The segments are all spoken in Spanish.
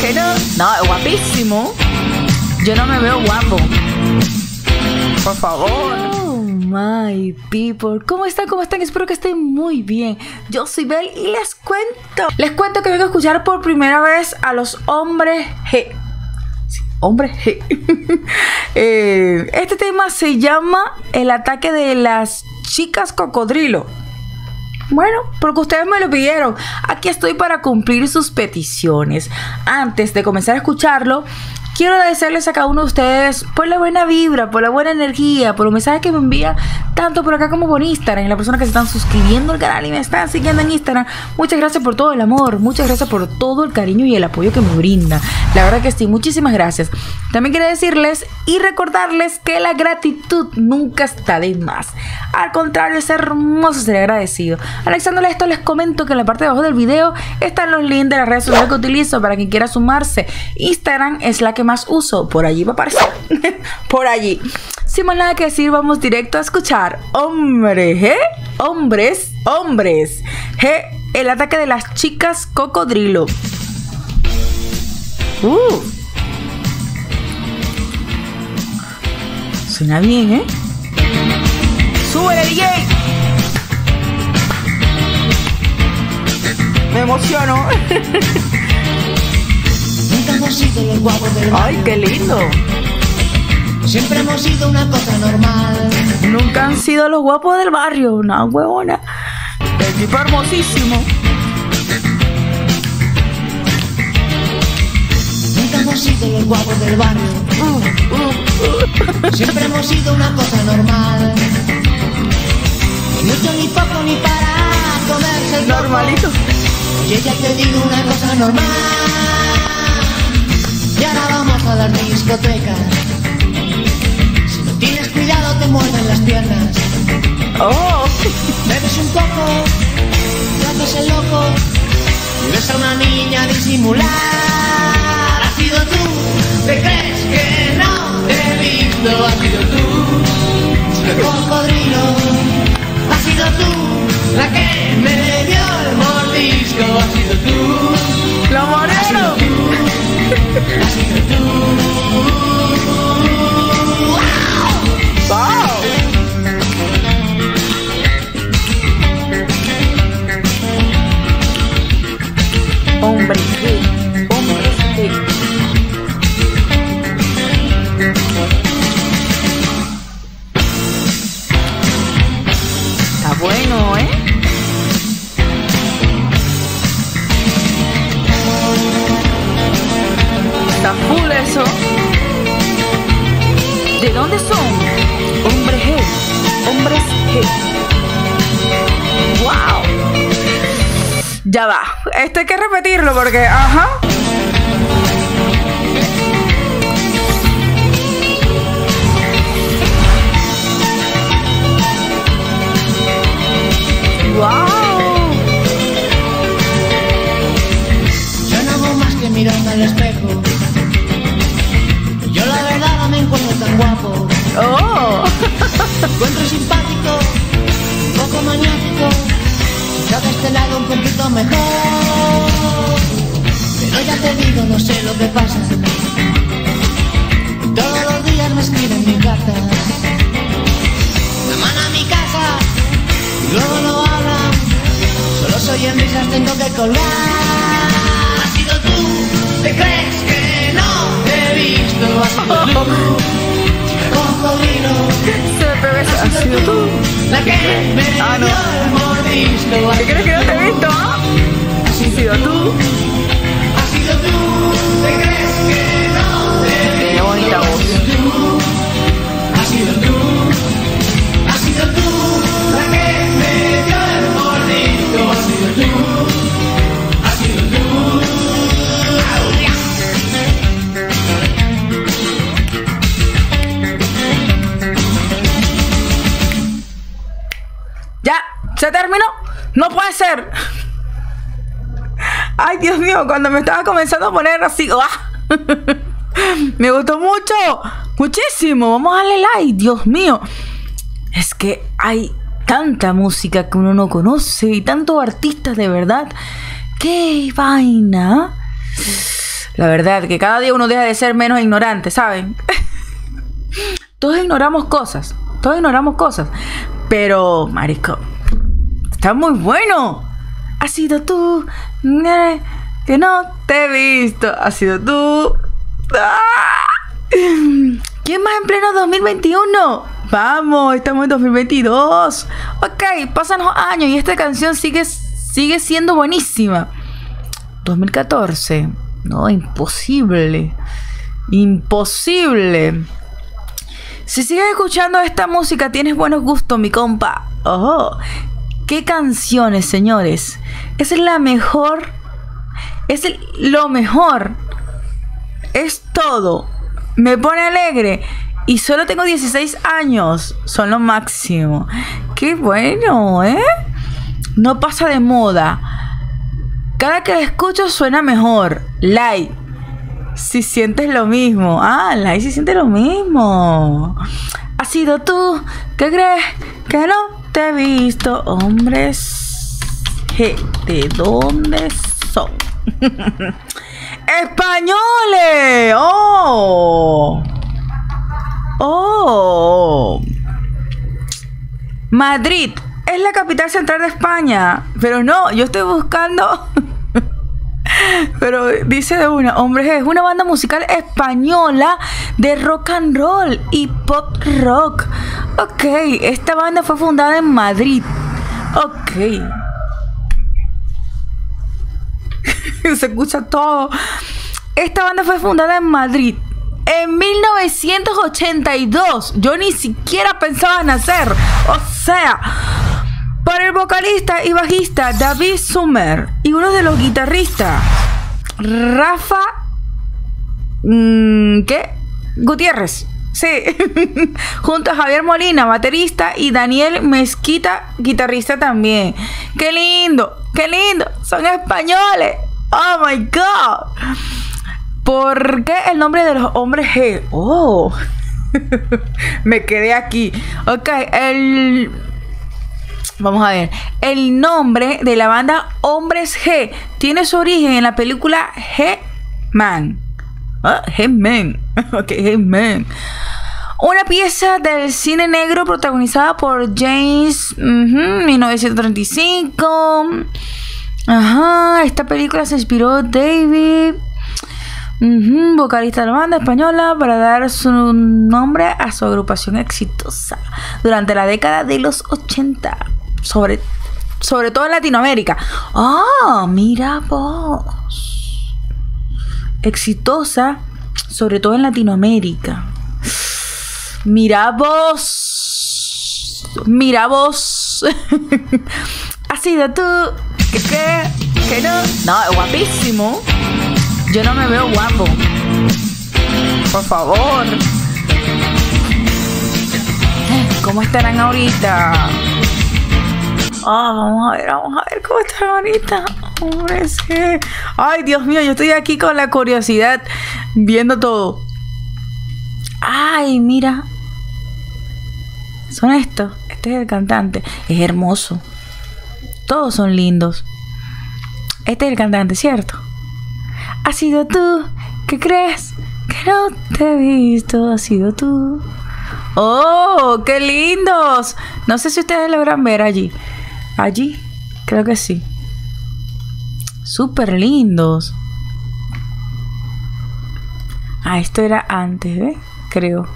que no? No, es guapísimo. Yo no me veo guapo. Por favor. Oh my people. ¿Cómo están? ¿Cómo están? Espero que estén muy bien. Yo soy Bel y les cuento que vengo a escuchar por primera vez a los hombres G. Sí, hombres G. Este tema se llama El ataque de las chicas cocodrilo. Bueno, porque ustedes me lo pidieron. Aquí estoy para cumplir sus peticiones. Antes de comenzar a escucharlo, quiero agradecerles a cada uno de ustedes por la buena vibra, por la buena energía, por los mensajes que me envían tanto por acá como por Instagram. Y las personas que se están suscribiendo al canal y me están siguiendo en Instagram, muchas gracias por todo el amor, muchas gracias por todo el cariño y el apoyo que me brindan. La verdad que sí, muchísimas gracias. También quiero decirles y recordarles que la gratitud nunca está de más. Al contrario, es hermoso ser agradecido. Anexándole esto, les comento que en la parte de abajo del video están los links de las redes sociales que utilizo para quien quiera sumarse. Instagram es la que más uso, por allí va a aparecer. Por allí. Sin más nada que decir, vamos directo a escuchar Hombres G, el ataque de las chicas cocodrilo. Suena bien, ¿eh? ¡Súbele, DJ! Me emociono. Nunca hemos sido los guapos del barrio. ¡Ay, qué lindo! Siempre hemos sido una cosa normal. Nunca han sido los guapos del barrio, una huevona. El tipo hermosísimo. Nunca hemos sido los guapos del barrio. Siempre hemos sido una cosa normal. Ni mucho, ni poco, ni para comerse el Normalito. Oye, ya te digo una cosa normal. Y ahora vamos a las discotecas. Si no tienes cuidado te muerden las piernas. Oh. Bebes un poco, te haces el loco y ves a una niña disimular. Has sido tú, te crees que no te he visto. Has sido tú, el cocodrilo. Has sido tú, la que me dio el mordisco. Has sido tú, ¡Lo moreno! has sido tú. ¡Wow! Hombres G, hombres G. Está bueno, ¿eh? Está full eso. ¿De dónde son? Hombres G. Hombres G. ¡Wow! Ya va. Esto hay que repetirlo porque... Ajá. ¡Wow! Yo no hago más que mirarme al espejo. Yo la verdad no me encuentro tan guapo. ¡Oh! Me encuentro simpático, un poco maniático. Quizá de este lado un poquito mejor. Pero ya te digo, no sé lo que pasa. Todos los días me escriben mis cartas. Llaman a mi casa y luego no hablan. Solo soy en risas, tengo que colgar. Has sido tú, te crees que no te he visto. Has sido tú, cocodrilo. Se me pegó eso. ¿Has sido tú? La que me Ah, no. dio el mordisco. ¿Qué crees que no te he visto? ¿Ah? Has ¿Sido tú? Has sido tú, te crees que no te he visto. Qué bonita voz. Has sido tú, has sido tú, la que me dio el mordisco. Has sido tú, has sido tú. ¿Ya? ¿Se terminó? ¡No puede ser! Ay, Dios mío, cuando me estaba comenzando a poner así... ¡ah! Me gustó mucho, muchísimo. Vamos a darle like, Dios mío. Es que hay tanta música que uno no conoce y tantos artistas de verdad. ¡Qué vaina! La verdad, que cada día uno deja de ser menos ignorante, ¿saben? Todos ignoramos cosas. Pero, marico, está muy bueno. Ha sido tú, que no te he visto. Ha sido tú. ¿Quién más en pleno 2021? Vamos, estamos en 2022. Ok, pasan los años y esta canción sigue siendo buenísima. 2014. No, imposible. Si sigues escuchando esta música, tienes buenos gustos, mi compa. Oh, qué canciones, señores. Esa es la mejor. Lo mejor. Es todo. Me pone alegre. Y solo tengo 16 años. Son lo máximo. Qué bueno, ¿eh? No pasa de moda. Cada que la escucho suena mejor. Like. Si sientes lo mismo. Like si sientes lo mismo. Ha sido tú. ¿Qué crees? Que no te he visto. Hombres G. ¿De dónde son? ¡Españoles! ¡Oh! Madrid es la capital central de España. Pero no, yo estoy buscando. Pero dice de una, Hombres G es una banda musical española de rock and roll y pop rock. Ok, esta banda fue fundada en Madrid. Ok. Se escucha todo. Esta banda fue fundada en Madrid en 1982. Yo ni siquiera pensaba nacer. O sea, por el vocalista y bajista David Sommer y uno de los guitarristas Rafa Gutiérrez. Sí. Junto a Javier Molina, baterista, y Daniel Mezquita, guitarrista también. ¡Qué lindo! ¡Qué lindo! Son españoles. ¡Oh, my God! ¿Por qué el nombre de los Hombres G? ¡Oh! Me quedé aquí. Ok, vamos a ver. El nombre de la banda Hombres G tiene su origen en la película He-Man. He-Man. Ok, He-Man. Una pieza del cine negro protagonizada por James 1935. Ajá, esta película se inspiró David, vocalista de la banda española, para dar su nombre a su agrupación exitosa durante la década de los 80, sobre todo en Latinoamérica. Mira vos. Exitosa, sobre todo en Latinoamérica. Mira vos. Ha sido tú. ¿Qué no? No, es guapísimo. Yo no me veo guapo. Por favor. ¿Cómo estarán ahorita? Vamos a ver cómo están ahorita. Hombre, sí. Ay, Dios mío, yo estoy aquí con la curiosidad viendo todo. Ay, mira. Son estos. Este es el cantante. Es hermoso. Todos son lindos. Este es el cantante, ¿cierto? Ha sido tú. ¿Qué crees? Que no te he visto. Ha sido tú. ¡Oh! ¡Qué lindos! No sé si ustedes logran ver allí. Allí, creo que sí. Súper lindos. Esto era antes, ¿ves? Creo.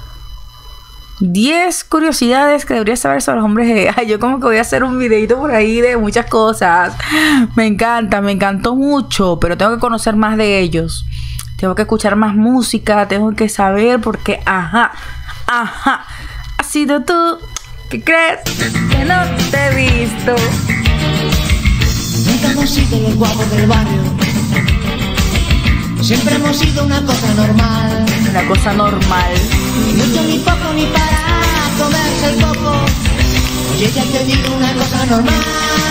10 curiosidades que deberías saber sobre los Hombres G. Yo como que voy a hacer un videito por ahí de muchas cosas. Me encantó mucho, pero tengo que conocer más de ellos. Tengo que escuchar más música, tengo que saber porque, ha sido tú. ¿Qué crees? Que no te he visto. Nunca hemos sido los guapos del barrio. Siempre hemos sido una cosa normal. Una cosa normal. Ni mucho, ni poco, ni para comerse el coco. Oye, ya te digo una cosa normal.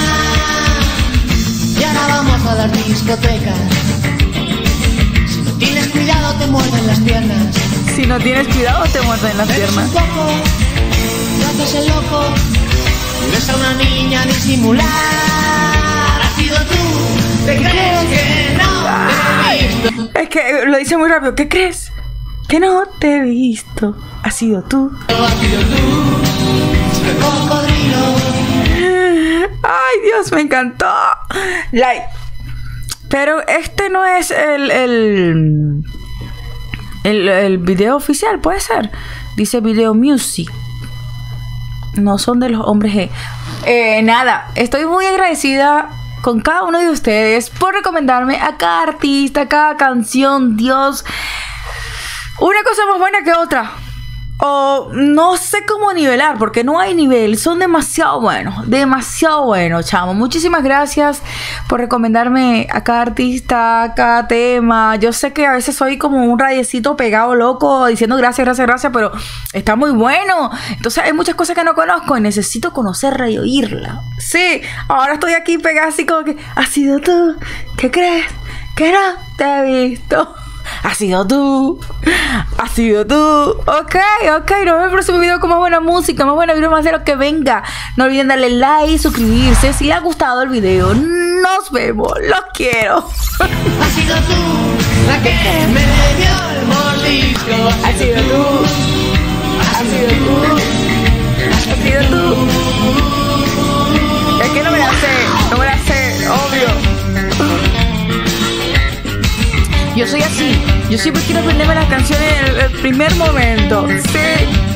Y ahora vamos a las discotecas. Si no tienes cuidado te muerden las piernas. Si no tienes cuidado te muerden las piernas. Un poco, te haces el loco. Y ves a una niña disimular. Ha sido tú. ¿Te crees que no te he visto? visto. Es que lo dice muy rápido. ¿Qué crees? Que no te he visto. Ha sido tú. Ha sido tú, el cocodrilo. Ay, Dios, me encantó. Like. Pero este no es el video oficial, puede ser. Dice Video Music. No son de los hombres G. Nada, estoy muy agradecida con cada uno de ustedes por recomendarme a cada artista, a cada canción. Dios, una cosa más buena que otra. O no sé cómo nivelar, porque no hay nivel. Son demasiado buenos, chamo. Muchísimas gracias por recomendarme a cada artista, a cada tema. Yo sé que a veces soy como un radiecito pegado loco diciendo gracias, pero está muy bueno. Entonces hay muchas cosas que no conozco y necesito conocerla y oírla. Sí, ahora estoy aquí pegada así como que ha sido tú. ¿Qué crees? Que no te he visto. Ha sido tú. Ha sido tú. Ok. Nos vemos en el próximo video con más buena música, más buena video, más de lo que venga. No olviden darle like y suscribirse si les ha gustado el video. Nos vemos. Los quiero. Ha sido tú la que me dio el mordisco. Ha sido tú. Ha sido tú. Ha sido tú. Es que no me la sé, obvio. Yo soy así. Yo siempre quiero aprenderme las canciones en el primer momento. Sí.